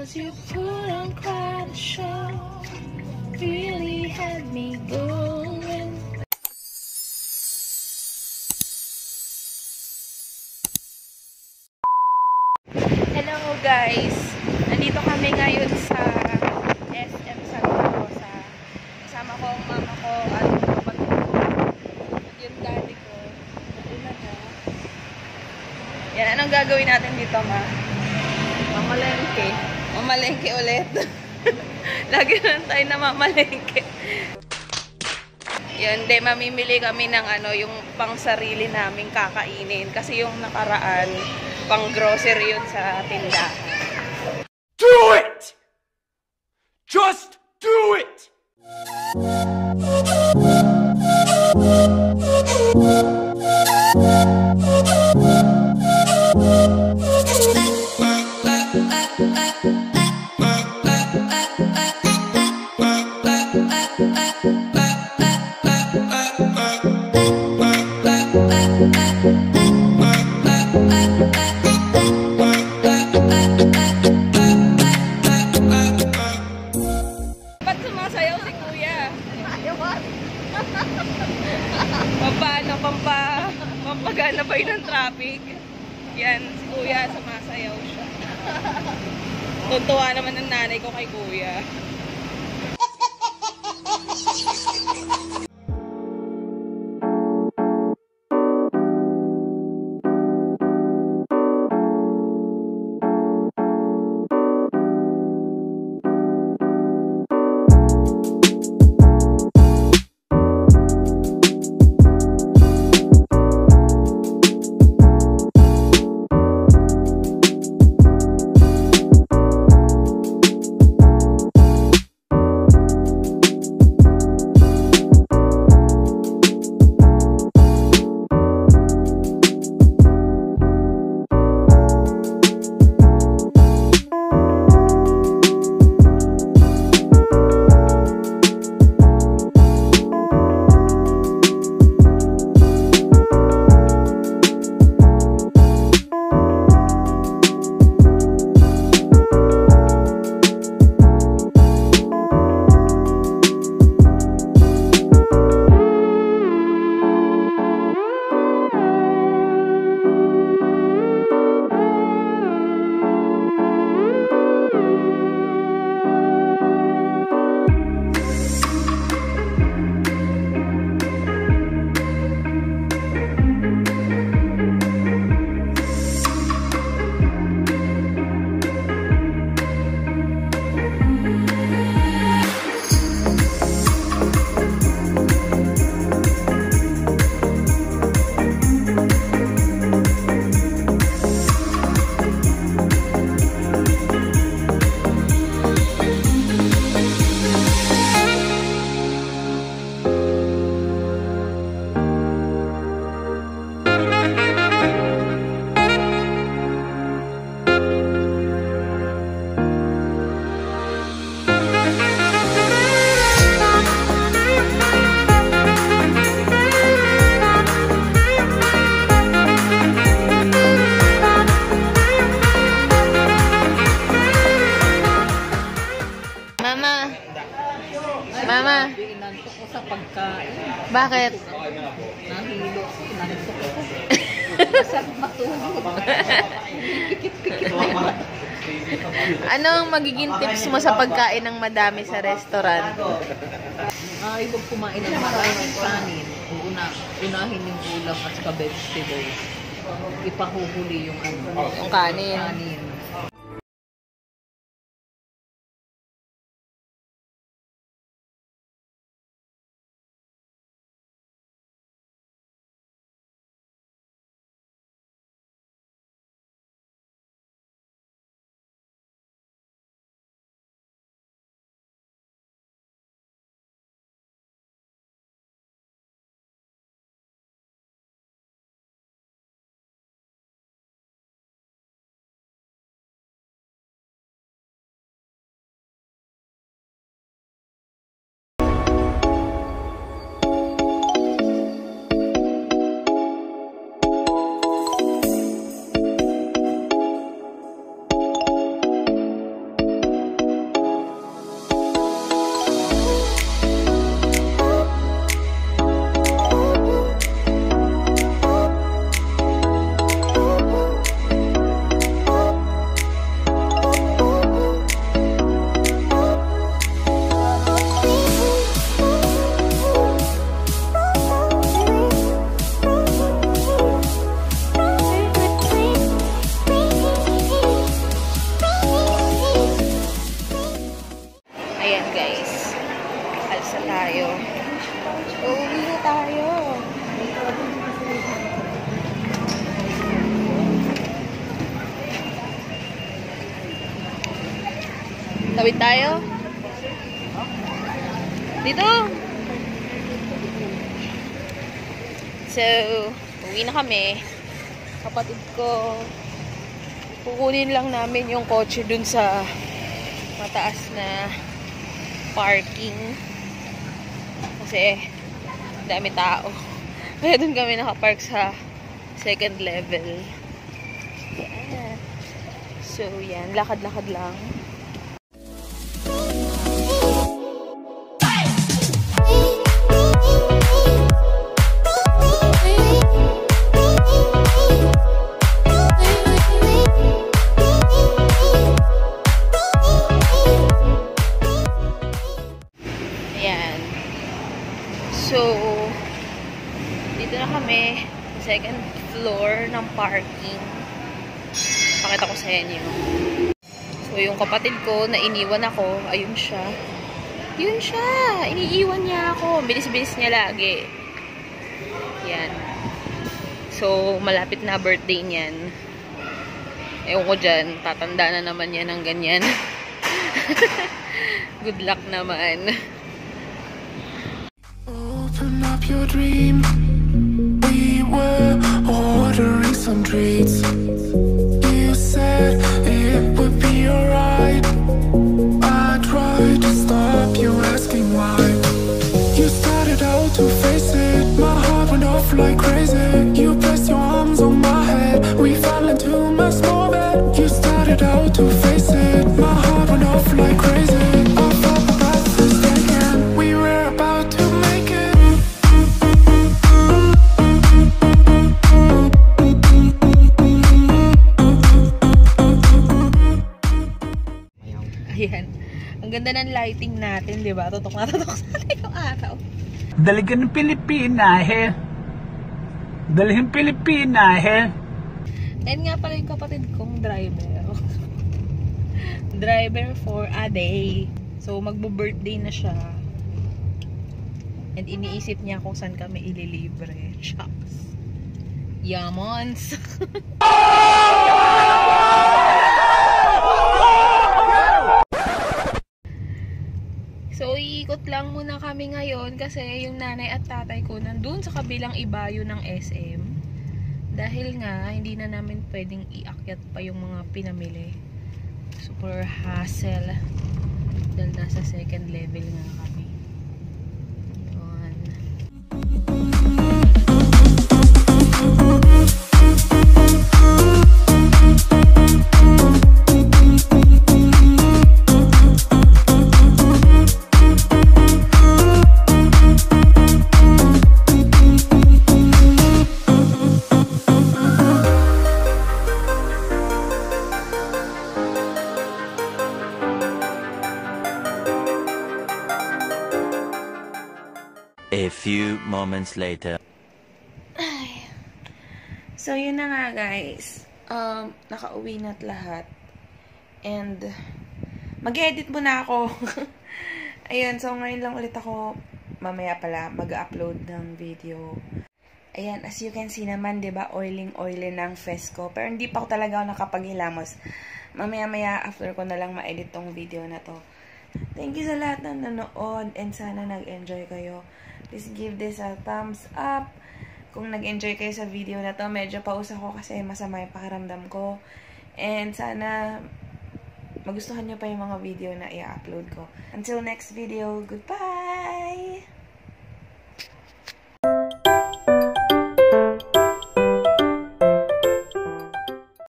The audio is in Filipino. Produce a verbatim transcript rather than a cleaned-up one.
'cause you put on quite a show, really had me going. Hello guys, nandito kami ngayon sa S M Santa Rosa. Kasama ko ang mama ko at kapatid ko at yung daddy ko. Una na. Yan, anong gagawin natin dito, ma? Mamalengke. Mamalengke ulit. Lagi na tayo na mamalengke. Yun, de, mamimili kami ng ano, yung pang sarili naming kakainin. Kasi yung nakaraan, pang grocery yun sa tindahan. Do it! Just do it! Ba't sumasayaw si kuya? Paano? Pampa, pampagana ba yun ng traffic? Yan, si kuya sumasayaw siya. Tuntua naman ng nanay ko kay kuya. Mama. Mama. Inantok ko sa pagkain. Bakit? Nahilo. Inantok ko. Masarap matulog. Pikit-pikit na yun. Ano ang magiging tips mo sa pagkain ng madami sa restaurant? Ay, huwag kumain ng maraming kanin. Una, unahin yung ulam at saka vegetables. Ipahuhuli yung ano. Yung kanin. Kanin. Tawid tayo. Dito. So, uwi na kami. Kapatid ko, kukunin lang namin yung kotse dun sa mataas na parking. Kasi, dami tao. Kaya dun kami nakapark sa second level. Yeah. So, yan. Lakad-lakad lang. Ayan. So, dito na kami. Second floor ng parking. Pakita ko sa inyo. So, yung kapatid ko na iniwan ako, ayun siya. Yun siya! Iniiwan niya ako. Bilis-bilis niya lagi. Yan. So, malapit na birthday niyan. Ewan ko dyan, tatanda na naman yan ng ganyan. Good luck naman. Open up your dream. We were ordering some treats. You said it would be alright. I tried to stop you asking why. You started out to face it. My heart went off like crazy. You pressed your arms on my head. We fell into my small bed. You started out to face it. My heart went off like crazy. I felt my breath was taken. We were about to make it. Ayan. Ang ganda ng lighting natin, di ba? Tutok na tutok sa atin yung araw. Dalagan ng Pilipinahe. Dalhin Pilipinahe. Ayan nga pala yung kapatid kong driver. Driver for a day. So, magbo-birthday na siya. And iniisip niya kung saan kami ililibre. Shucks. Yamons. So, iikot lang muna kami ngayon kasi yung nanay at tatay ko nandun sa kabilang ibayo ng S M. Dahil nga, hindi na namin pwedeng iakyat pa yung mga pinamili. Super hassle. Dahil nasa second level nga kami. Yun. A few moments later. Ay. So, yun na nga guys. Um, nakauwi na't lahat. And, mag-edit muna ako. Ayun, so ngayon lang ulit ako, mamaya pala, mag-upload ng video. Ayan, as you can see naman, diba, oiling-oily ng face ko. Pero hindi pa ako talaga ako nakapaghilamos. Mamaya-maya, after ko na lang ma-edit tong video na to. Thank you sa lahat ng nanood and sana nag-enjoy kayo. Please give this a thumbs up. Kung nag-enjoy kayo sa video na to, medyo pause ako kasi masama yung pakiramdam ko. And sana magustuhan nyo pa yung mga video na i-upload ko. Until next video, goodbye!